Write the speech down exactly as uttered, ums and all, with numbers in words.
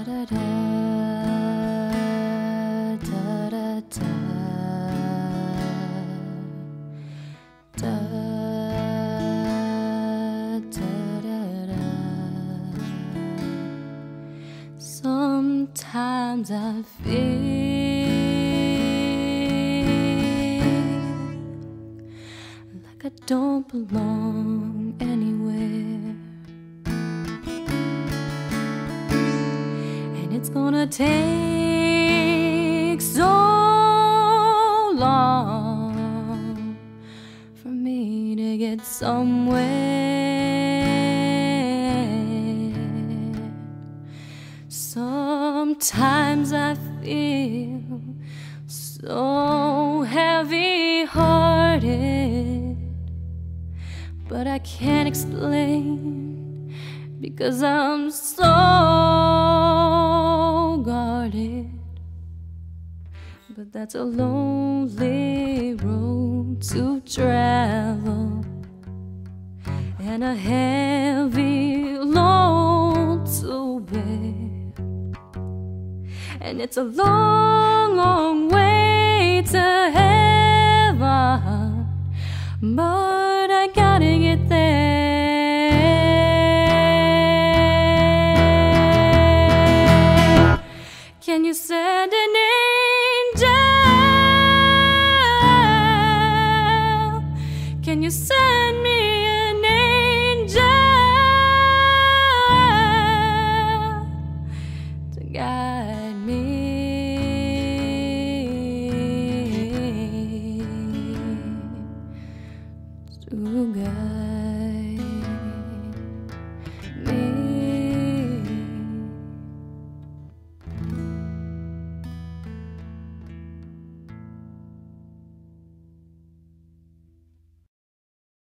Sometimes I feel like I don't belong anywhere, and it's gonna take so long for me to get somewhere. Sometimes I feel so heavy-hearted, but I can't explain because I'm so guarded. But that's a lonely road to travel, and a heavy load to bear. And it's a long, long way to heaven, but I gotta get there. Can you send an angel? Can you send me an angel to guide me